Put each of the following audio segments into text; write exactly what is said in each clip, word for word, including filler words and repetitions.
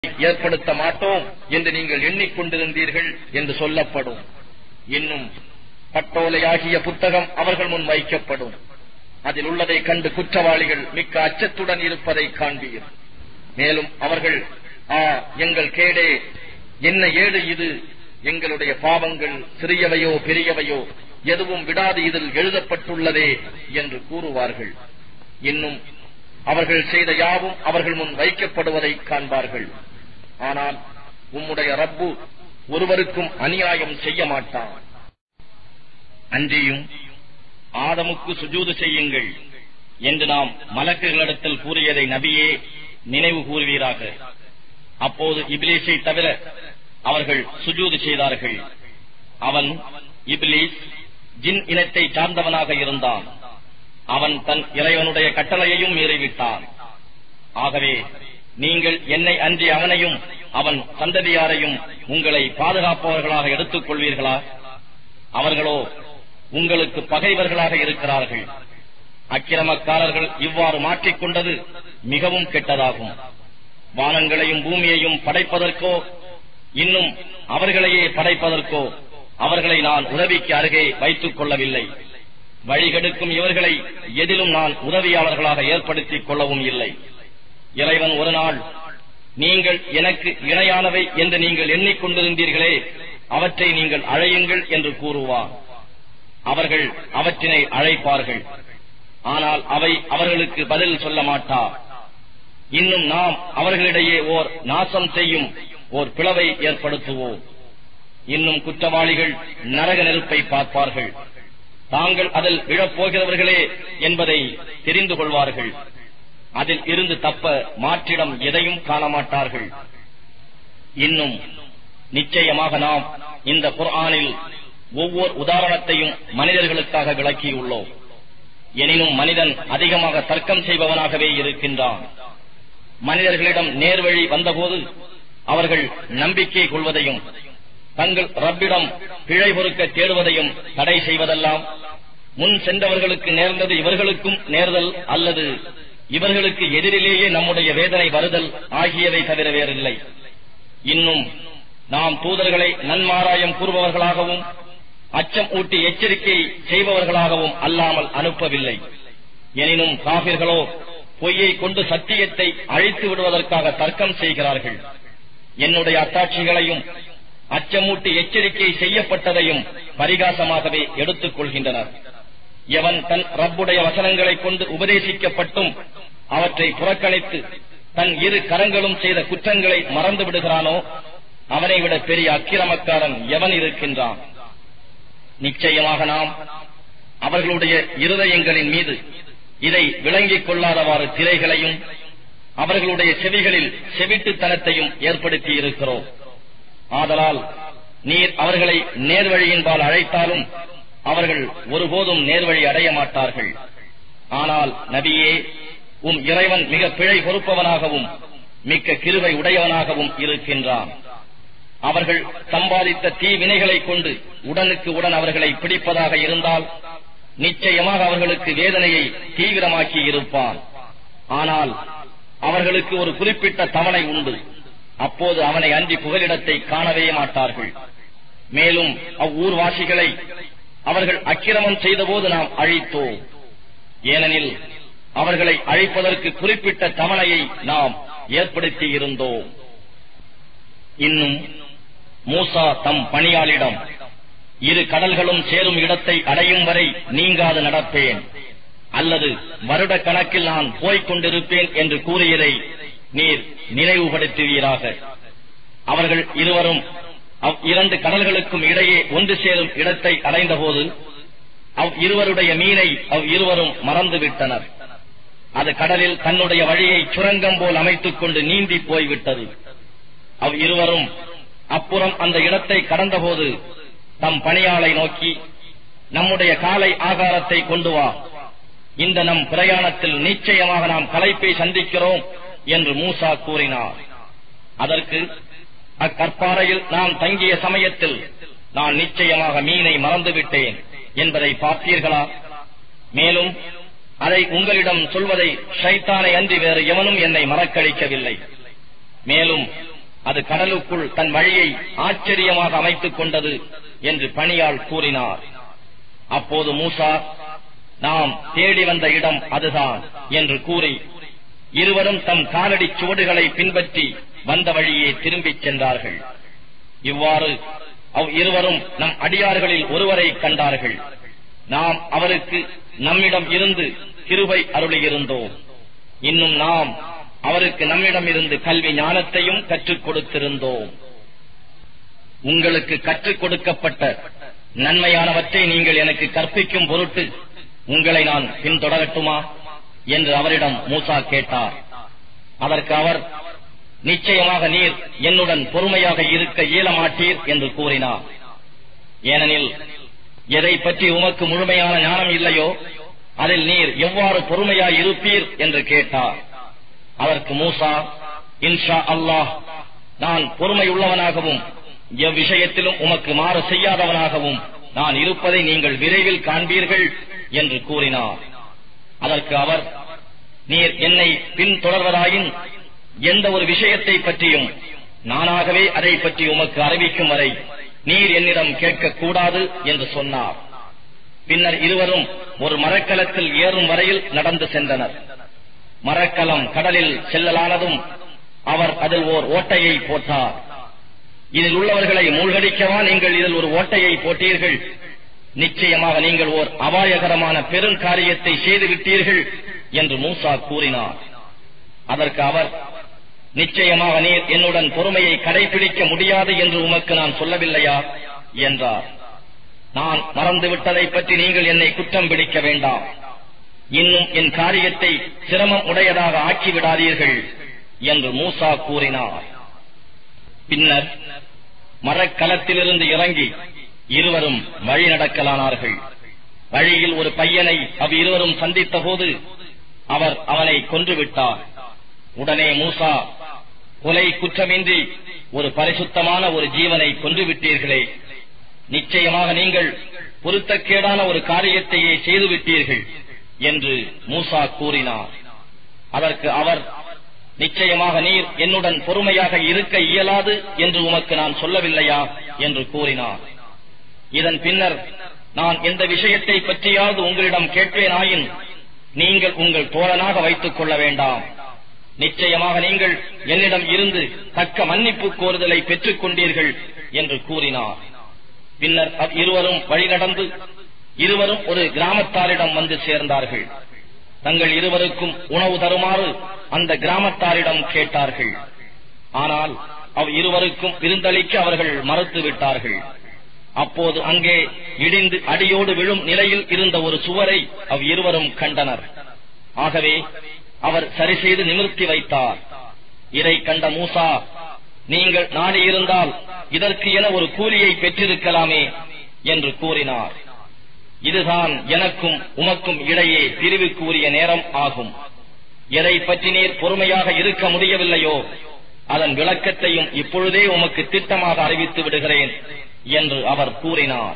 ஏற்படுத்த மாட்டோம் என்று நீங்கள் எண்ணிக்கொண்டிருந்தீர்கள் என்று சொல்லப்படும். இன்னும் பட்டோலையாகிய புத்தகம் அவர்கள் முன் வைக்கப்படும். அதில் உள்ளதை கண்டு குற்றவாளிகள் மிக்க அச்சத்துடன் இருப்பதை காண்பீர். மேலும் அவர்கள், ஆ எங்கள் கேடே, என்ன ஏடு இது, எங்களுடைய பாவங்கள் சிறியவையோ பெரியவையோ எதுவும் விடாது இதில் எழுதப்பட்டுள்ளதே என்று கூறுவார்கள். இன்னும் அவர்கள் செய்த யாவும் அவர்கள் முன் வைக்கப்படுவதை காண்பார்கள். ஆனால் உம்முடைய ரப்பு ஒருவருக்கும் அநியாயம் செய்ய மாட்டான். அன்றியும் ஆதமுக்கு சுஜூது செய்யுங்கள் என்று நாம் மலக்குகளிடத்தில் கூறியதை நபியே நினைவு கூறுவீராக. அப்போது இப்லீஸை தவிர அவர்கள் சுஜூது செய்தார்கள். அவன் இப்லீஸ் ஜின் இனத்தை சார்ந்தவனாக இருந்தான். அவன் தன் இறைவனுடைய கட்டளையையும் மீறிவிட்டான். ஆகவே நீங்கள் என்னை அன்றி அவனையும் அவன் சந்ததியாரையும் உங்களை பாதுகாப்பவர்களாக எடுத்துக் கொள்வீர்களா? அவர்களோ உங்களுக்கு பகைவர்களாக இருக்கிறார்கள். அக்கிரமக்காரர்கள் இவ்வாறு மாற்றிக்கொண்டது மிகவும் கெட்டதாகும். வானங்களையும் பூமியையும் படைப்பதற்கோ இன்னும் அவர்களையே படைப்பதற்கோ அவர்களை நான் உதவிக்கு அருகே வைத்துக் கொள்ளவில்லை. வழிகெடுக்கும் இவர்களை எதிலும் நான் உதவியாளர்களாக ஏற்படுத்திக் கொள்ளவும் இல்லை. இறைவன் ஒரு நாள், நீங்கள் எனக்கு இணையானவை என்று நீங்கள் எண்ணிக்கொண்டிருந்தீர்களே, அவற்றை நீங்கள் அழையுங்கள் என்று கூறுவார். அவர்கள் அவற்றினை அழைப்பார்கள், ஆனால் அவை அவர்களுக்கு பதில் சொல்ல மாட்டார். இன்னும் நாம் அவர்களிடையே ஓர் நாசம் செய்யும் ஓர் பிளவை ஏற்படுத்துவோம். இன்னும் குற்றவாளிகள் நரக நெருப்பை பார்ப்பார்கள். தாங்கள் அதில் விழப்போகிறவர்களே என்பதை தெரிந்து கொள்வார்கள். அதில் இருந்து தப்ப மாற்றிடம் எதையும் காண மாட்டார்கள். இன்னும் நிச்சயமாக நாம் இந்த குர்ஆனில் ஒவ்வொரு உதாரணத்தையும் மனிதர்களுக்காக விளக்கியுள்ளோம். எனினும் மனிதன் அதிகமாக தர்க்கம் செய்பவனாகவே இருக்கின்றான். மனிதர்களிடம் நேர்வழி வந்தபோது அவர்கள் நம்பிக்கை கொள்வதையும் தங்கள் ரப்பிடம் பிழை பொறுக்க தேடுவதையும் தடை செய்வதெல்லாம் முன் சென்றவர்களுக்கு நேர்ந்தது இவர்களுக்கும் நேர்தல் அல்லது இவர்களுக்கு எதிரிலேயே நம்முடைய வேதனை வருதல் ஆகியவை தவிர வேறில்லை. இன்னும் நாம் தூதர்களை நன்மாராயம் கூறுபவர்களாகவும் அச்சம் ஊட்டி எச்சரிக்கை செய்பவர்களாகவும் அல்லாமல் அனுப்பவில்லை. எனினும் காபிர்களோ பொய்யை கொண்டு சத்தியத்தை அழித்து விடுவதற்காக தர்க்கம் செய்கிறார்கள். என்னுடைய அத்தாட்சிகளையும் அச்சமூட்டி எச்சரிக்கை செய்யப்பட்டதையும் பரிகாசமாகவே எடுத்துக் கொள்கின்றனர். எவன் தன் ரப்புடைய வசனங்களை கொண்டு உபதேசிக்கப்பட்டும் அவற்றை புறக்கணித்து தன் இரு கரங்களும் செய்த குற்றங்களை மறந்து விடுகிறானோ அவனை விட பெரிய அக்கிரமக்காரன் எவன் இருக்கின்றான்? நிச்சயமாக நாம் அவர்களுடைய இருதயங்களின் மீது இதை விளங்கிக் கொள்ளாதவாறு திரைகளையும் அவர்களுடைய செவிகளில் செவிட்டுத்தனத்தையும் ஏற்படுத்தி இருக்கிறோம். ஆதலால் நீர் அவர்களை நேர்வழியின்பால் அழைத்தாலும் அவர்கள் ஒருபோதும் நேர்வழி அடைய மாட்டார்கள். ஆனால் நபியே, உம் இறைவன் மிக பிழை பொறுப்பவனாகவும் மிக்க கிருபை உடையவனாகவும் இருக்கின்றான். அவர்கள் சம்பாதித்த தீவினைகளை கொண்டு உடனுக்கு உடன் அவர்களை பிடிப்பதாக இருந்தால் நிச்சயமாக அவர்களுக்கு வேதனையை தீவிரமாக்கி இருப்பான். ஆனால் அவர்களுக்கு ஒரு குறிப்பிட்ட தவணை உண்டு. அப்போது அவனை அன்றி புகலிடத்தை காணவே மாட்டார்கள். மேலும் அவ்வூர்வாசிகளை அவர்கள் அக்கிரமம் செய்தபோது நாம் அழித்தோம். ஏனெனில் அவர்களை அழிப்பதற்கு குறிப்பிட்ட தவணையை நாம் ஏற்படுத்தி இருந்தோம். இன்னும் மூசா தம் பணியாளிடம், இரு கடல்களும் சேரும் இடத்தை அடையும் வரை நீங்காது நடப்பேன் அல்லது வருட கணக்கில் நான் போய்க் கொண்டிருப்பேன் என்று கூறியதை நீர் நினைவுபடுத்துவீராக. அவர்கள் இருவரும் அவ் இரண்டு கடல்களுக்கும் இடையே ஒன்று சேரும் இடத்தை அடைந்தபோது அவ் இருவருடைய மீனை அவ் இருவரும் மறந்துவிட்டனர். அது கடலில் தன்னுடைய வழியை சுரங்கம் போல் அமைத்துக் கொண்டு நீந்தி போய்விட்டது. அவ் இருவரும் அப்புறம் அந்த இடத்தை கடந்தபோது தம் பணியாளை நோக்கி, நம்முடைய காலை ஆகாரத்தை கொண்டு வா, இந்த நம் பிரயாணத்தில் நிச்சயமாக நாம் களைப்பை சந்திக்கிறோம் என்று மூசா கூறினார். அதற்கு, அக்கற்பாறையில் நாம் தங்கிய சமயத்தில் நான் நிச்சயமாக மீனை மறந்துவிட்டேன் என்பதை பார்த்தீர்களா? மேலும் அதை உங்களிடம் சொல்வதை ஷைத்தானை அன்றி வேறு எவனும் என்னை மறக்கடிக்கவில்லை. மேலும் அது கடலுக்குள் தன் வழியை ஆச்சரியமாக அமைத்துக் கொண்டது என்று பணியாள் கூறினார். அப்போது மூசா, நாம் தேடி வந்த இடம் அதுதான் என்று கூறி இருவரும் தம் காலடி சுவடுகளை பின்பற்றி வந்த வழியே திரும்பிச் சென்றார்கள். இவ்வாறு அவ் இருவரும் நம் அடியார்களில் ஒருவரை கண்டார்கள். நாம் அவருக்கு நம்மிடம் இருந்து கிருபை அருளியிருந்தோம். இன்னும் நாம் அவருக்கு நம்மிடம் இருந்து கல்வி ஞானத்தையும் கற்றுக் கொடுத்திருந்தோம். உங்களுக்கு கற்றுக் கொடுக்கப்பட்ட நன்மையானவற்றை நீங்கள் எனக்கு கற்பிக்கும் பொருட்டு உங்களை நான் பின்தொடரட்டுமா என்று அவரிடம் மூசா கேட்டார். அதற்கு அவர், நிச்சயமாக நீர் என்னுடன் பொறுமையாக இருக்க இயலமாட்டீர் என்று கூறினார். ஏனெனில் எதை பற்றி உமக்கு முழுமையான ஞானம் இல்லையோ அதில் நீர் எவ்வாறு பொறுமையாய் இருப்பீர் என்று கேட்டார். அதற்கு மூசா, இன்ஷா அல்லாஹ், நான் பொறுமையுள்ளவனாகவும் எவ்விஷயத்திலும் உமக்கு மாறு செய்யாதவனாகவும் நான் இருப்பதை நீங்கள் விரைவில் காண்பீர்கள் என்று கூறினார். அதற்கு அவர், நீர் என்னை பின்தொடர்வதாயின் எந்த ஒரு விஷயத்தை பற்றியும் நானாகவே அதை பற்றி உமக்கு அறிவிக்கும் வரை நீர் என்னிடம் கேட்கக்கூடாது என்று சொன்னார். பின்னர் இருவரும் ஒரு மரக்கலத்தில் ஏறும் வரையில் நடந்து சென்றனர். மரக்கலம் கடலில் செல்லலானதும் அவர் அதில் ஓர் ஓட்டையை போட்டார். இதில் உள்ளவர்களை மூழ்கடிக்கவா நீங்கள் இதில் ஒரு ஓட்டையை போட்டீர்கள்? நிச்சயமாக நீங்கள் ஓர் அபாயகரமான பெருங்காரியத்தை செய்துவிட்டீர்கள் என்று மூசா கூறினார். அதற்கு அவர், நிச்சயமாக நீர் என்னுடன் பொறுமையை கடைபிடிக்க முடியாது என்று உமக்கு நான் சொல்லவில்லையா என்றார். நான் மறந்துவிட்டதை பற்றி நீங்கள் என்னை குற்றம் பிடிக்க வேண்டாம். இன்னும் என் காரியத்தை சிரமம் உடையதாக ஆக்கிவிடாதீர்கள் என்று மூசா கூறினார். பின்னர் மரக்கலத்திலிருந்து இறங்கி இருவரும் வழி நடக்கலானார்கள். வழியில் ஒரு பையனை அவ் இருவரும் சந்தித்த போது அவர் அவனை கொன்றுவிட்டார். உடனே மூசா, கொலை குற்றமின்றி ஒரு பரிசுத்தமான ஒரு ஜீவனை கொன்றுவிட்டீர்களே, நிச்சயமாக நீங்கள் பொருத்தக்கேடான ஒரு காரியத்தையே செய்துவிட்டீர்கள் என்று மூசா கூறினார். அதற்கு அவர், நிச்சயமாக நீர் என்னுடன் பொறுமையாக இருக்க இயலாது என்று உமக்கு நான் சொல்லவில்லையா என்று கூறினார். இதன் பின்னர், நான் எந்த விஷயத்தை பற்றியாவது உங்களிடம் கேட்பேனாயின் நீங்கள் உங்கள் தோழனாக வைத்துக் கொள்ள வேண்டாம். நிச்சயமாக நீங்கள் என்னிடம் இருந்து தக்க மன்னிப்பு கோருதலை பெற்றுக் கொண்டீர்கள் என்று கூறினார். பின்னர் இருவரும் வழிநடந்து இருவரும் ஒரு கிராமத்தாரிடம் வந்து சேர்ந்தார்கள். தங்கள் இருவருக்கும் உணவு தருமாறு அந்த கிராமத்தாரிடம் கேட்டார்கள். ஆனால் அவ் இருவருக்கும் விருந்தளிக்க அவர்கள் மறுத்துவிட்டார்கள். அப்போது அங்கே இடிந்து அடியோடு விழும் நிலையில் இருந்த ஒரு சுவரை அவ் இருவரும் கண்டனர். ஆகவே அவர் சரி செய்து நிமிர்த்தி வைத்தார். இதை கண்ட மூசா, நீங்கள் நாடியிருந்தால் இதற்கு என ஒரு கூலியை பெற்றிருக்கலாமே என்று கூறினார். இதுதான் எனக்கும் உமக்கும் இடையே பிரிவுக்கு உரிய நேரம் ஆகும். எதை பற்றி நீர் பொறுமையாக இருக்க முடியவில்லையோ அதன் விளக்கத்தையும் இப்பொழுதே உமக்கு திட்டமாக அறிவித்து விடுகிறேன் என்று அவர் கூறினார்.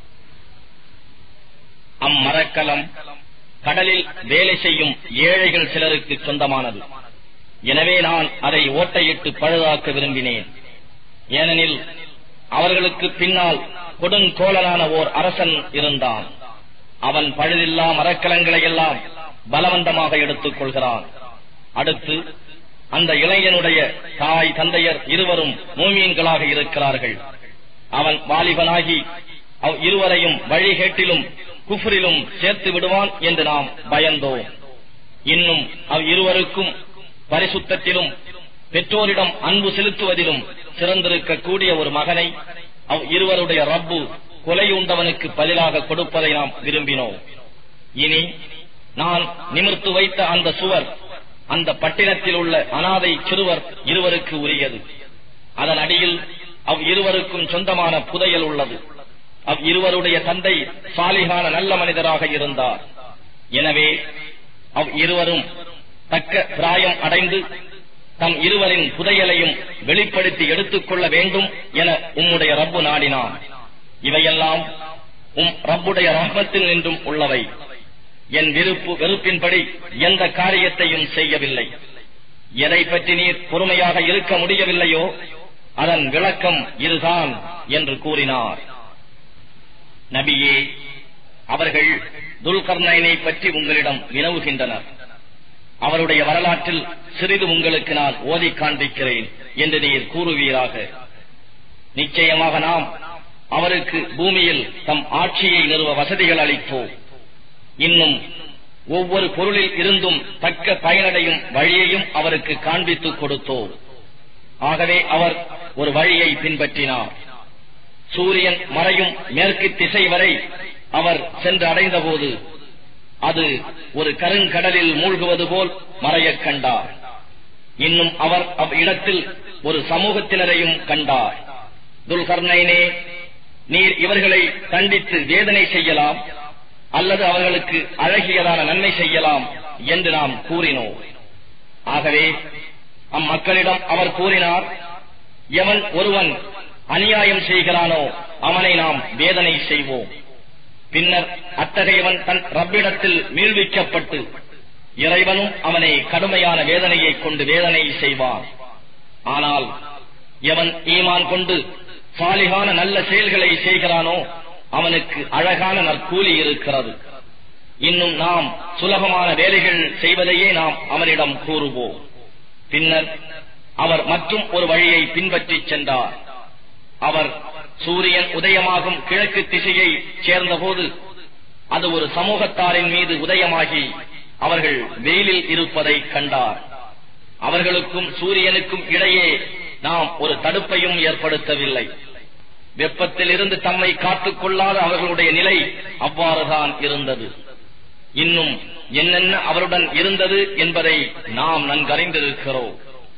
அம்மரக்கலம் கடலில் வேலை செய்யும் ஏழைகள் சிலருக்கு சொந்தமானது. எனவே நான் அதை ஓட்டையிட்டு பழுதாக்க விரும்பினேன். ஏனெனில் அவர்களுக்கு பின்னால் கொடுங்கோலனான ஓர் அரசன் இருந்தான். அவன் பழுதில்லா மரக்கலங்களை எல்லாம் பலவந்தமாக எடுத்துக் கொள்கிறான். அடுத்து அந்த இளைஞனுடைய தாய் தந்தையர் இருவரும் மூமீன்களாக இருக்கிறார்கள். அவன் வாலிபனாகி அவ் இருவரையும் வழிகேட்டிலும் குஃப்ரிலும் சேர்த்து விடுவான் என்று நாம் பயந்தோம். இன்னும் அவ் இருவருக்கும் பரிசுத்தத்திலும் பெற்றோரிடம் அன்பு செலுத்துவதிலும் சிறந்திருக்கக்கூடிய ஒரு மகனை அவ் இருவருடைய ரப்பு கொலையுண்டவனுக்கு பதிலாக கொடுப்பதை நாம் விரும்பினோம். இனி நான் நிமிர்த்து வைத்த அந்த சுவர் அந்த பட்டினத்தில் உள்ள அனாதை சிறுவர் இருவருக்கு உரியது. அதன் அடியில் அவ் இருவருக்கும் சொந்தமான புதையல் உள்ளது. அவ் இருவருடைய தந்தை சாலிகான நல்ல மனிதராக இருந்தார். எனவே அவ் இருவரும் தக்க பிராயம் அடைந்து தம் இருவரின் புதையலையும் வெளிப்படுத்தி எடுத்துக் கொள்ள வேண்டும் என உம்முடைய ரப்பு நாடினான். இவையெல்லாம் உம் ரப்புடைய ரஹ்மத்தில் நின்றும் உள்ளவை. என் விருப்பு வெறுப்பின்படி எந்த காரியத்தையும் செய்யவில்லை. எதை பற்றி நீர் பொறுமையாக இருக்க முடியவில்லையோ அதன் விளக்கம் இதுதான் என்று கூறினார். நபியே, அவர்கள் துல்கர்னைனை பற்றி உங்களிடம் வினவுகின்றனர். அவருடைய வரலாற்றில் சிறிது உங்களுக்கு நான் ஓதி காண்பிக்கிறேன் என்று நீர் கூறுவீராக. நிச்சயமாக நாம் அவருக்கு பூமியில் தம் ஆட்சியை நிறுவ வசதிகள் அளித்தோம். இன்னும் ஒவ்வொரு பொருளில் இருந்தும் தக்க பயனடையும் வழியையும் அவருக்கு காண்பித்துக் கொடுத்தோம். ஆகவே அவர் ஒரு வழியை பின்பற்றினார். சூரியன் மறையும் மேற்கு திசை வரை அவர் சென்று அடைந்தபோது அது ஒரு கருங்கடலில் மூழ்குவது போல் மறையக் கண்டார். இன்னும் அவர் அவ்விடத்தில் ஒரு சமூகத்தினரையும் கண்டார். துல்கர்னைனே, நீர் இவர்களை தண்டித்து வேதனை செய்யலாம் அல்லது அவர்களுக்கு அழகியதான நன்மை செய்யலாம் என்று நாம் கூறினோம். ஆகவே அம்மக்களிடம் அவர் கூறினார், எவன் ஒருவன் அநியாயம் செய்கிறானோ அவனை நாம் வேதனை செய்வோம். பின்னர் அத்தகையவன் தன் ரப்பிடத்தில் மீள்விக்கப்பட்டு இறைவனும் அவனை கடுமையான வேதனையை கொண்டு வேதனை செய்வான். ஆனால் எவன் ஈமான் கொண்டு சாலிகான நல்ல செயல்களை செய்கிறானோ அவனுக்கு அழகான நற்கூலி இருக்கிறது. இன்னும் நாம் சுலபமான வேலைகள் செய்வதையே நாம் அவனிடம் கூறுவோம். பின்னர் அவர் மற்றும் ஒரு வழியை பின்பற்றி சென்றார். அவர் சூரியன் உதயமாகும் கிழக்கு திசையை சேர்ந்தபோது அது ஒரு சமூகத்தாரின் மீது உதயமாகி அவர்கள் வெயிலில் இருப்பதை கண்டார். அவர்களுக்கும் சூரியனுக்கும் இடையே நாம் ஒரு தடுப்பையும் ஏற்படுத்தவில்லை. வெப்பத்தில் இருந்து தம்மை காத்துக் கொள்ளாத அவர்களுடைய நிலை அவ்வாறுதான் இருந்தது. இன்னும் என்னென்ன அவருடன் இருந்தது என்பதை நாம் நன்கறிந்திருக்கிறோம்.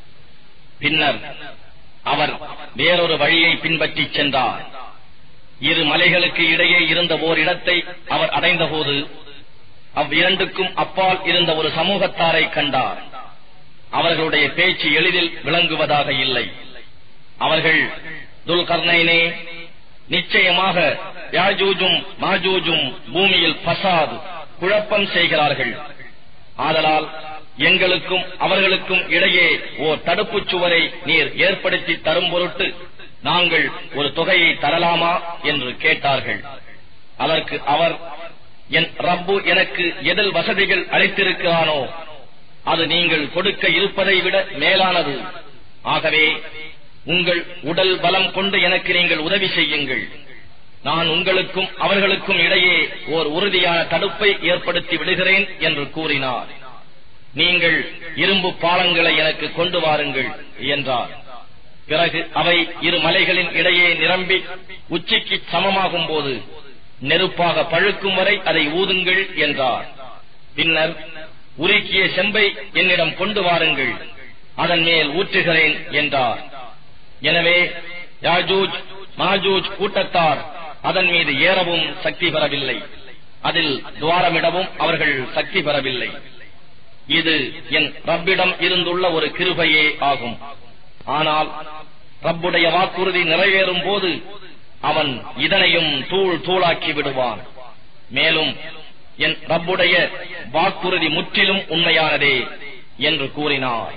பின்னர் அவர் வேறொரு வழியை பின்பற்றி சென்றார். இரு மலைகளுக்கு இடையே இருந்த ஓர் இடத்தை அவர் அடைந்தபோது அவ்விரண்டுக்கும் அப்பால் இருந்த ஒரு சமூகத்தாரை கண்டார். அவர்களுடைய பேச்சு எளிதில் விளங்குவதாக இல்லை. அவர்கள், துல்கர்னைனே, நிச்சயமாக யாஜூஜும் மாஜூஜும் பூமியில் பசாது குழப்பம் செய்கிறார்கள். ஆதலால் எங்களுக்கும் அவர்களுக்கும் இடையே ஓர் தடுப்புச் சுவரை நீர் ஏற்படுத்தி தரும் பொருட்டு நாங்கள் ஒரு தொகையை தரலாமா என்று கேட்டார்கள். அதற்கு அவர், என் ரப்பு எனக்கு எதில் வசதிகள் அளித்திருக்கிறானோ அது நீங்கள் கொடுக்க இருப்பதை விட மேலானது. ஆகவே உங்கள் உடல் பலம் கொண்டு எனக்கு நீங்கள் உதவி செய்யுங்கள். நான் உங்களுக்கும் அவர்களுக்கும் இடையே ஓர் உறுதியான தடுப்பை ஏற்படுத்தி விடுகிறேன் என்று கூறினார். நீங்கள் இரும்பு பாலங்களை எனக்கு கொண்டு வாருங்கள் என்றார். பிறகு அவை இரு மலைகளின் இடையே நிரம்பி உச்சிக்கு சமமாகும் போது நெருப்பாக பழுக்கும் வரை அதை ஊதுங்கள் என்றார். பின்னர் உருக்கிய செம்பை என்னிடம் கொண்டு வாருங்கள், அதன் மேல் ஊற்றுகிறேன் என்றார். எனவே யாஜூஜ் மாஜூஜ் கூட்டத்தார் அதன் மீது ஏறவும் சக்தி பெறவில்லை, அதில் துவாரமிடவும் அவர்கள் சக்தி பெறவில்லை. இது என் ரப்பிடம் இருந்துள்ள ஒரு கிருபையே ஆகும். ஆனால் ரப்புடைய வாக்குறுதி நிறைவேறும் போது அவன் இதனையும் தூள் தூளாக்கி விடுவான். மேலும் என் ரப்புடைய வாக்குறுதி முற்றிலும் உண்மையானதே என்று கூறினார்.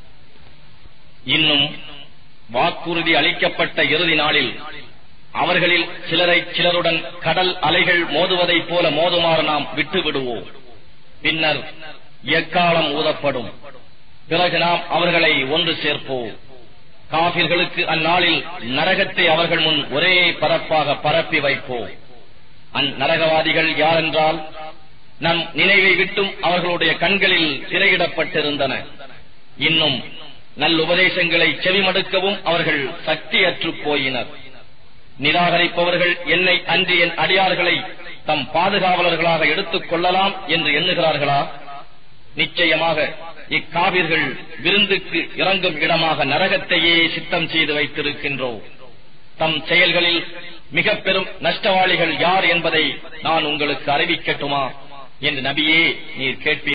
இன்னும் வாக்குறுதி அளிக்கப்பட்ட இறுதி நாளில் அவர்களில் சிலரை சிலருடன் கடல் அலைகள் மோதுவதைப் போல மோதுமாறு நாம் விட்டு விடுவோம். பின்னர் எக்காலம் ஊதப்படும். பிறகு நாம் அவர்களை ஒன்று சேர்ப்போம். காபிர்களுக்கு அந்நாளில் நரகத்தை அவர்கள் முன் ஒரே பரப்பாக பரப்பி வைப்போம். அந்நரகவாதிகள் யாரென்றால், நம் நினைவை விட்டும் அவர்களுடைய கண்களில் திரையிடப்பட்டிருந்தன. இன்னும் நல்லுபதேசங்களை செவிமடுக்கவும் அவர்கள் சக்தியற்று போயினர். நிராகரிப்பவர்கள் என்னை அன்றி என் அடியார்களை தம் பாதுகாவலர்களாக எடுத்துக் கொள்ளலாம் என்று எண்ணுகிறார்களா? நிச்சயமாக இக்காவிர்கள் விருந்துக்கு இறங்கும் இடமாக நரகத்தையே சித்தம் செய்து வைத்திருக்கின்றோம். தம் செயல்களில் மிக பெரும் நஷ்டவாளிகள் யார் என்பதை நான் உங்களுக்கு அறிவிக்கட்டுமா என்று நபியே நீர் கேட்பீர்.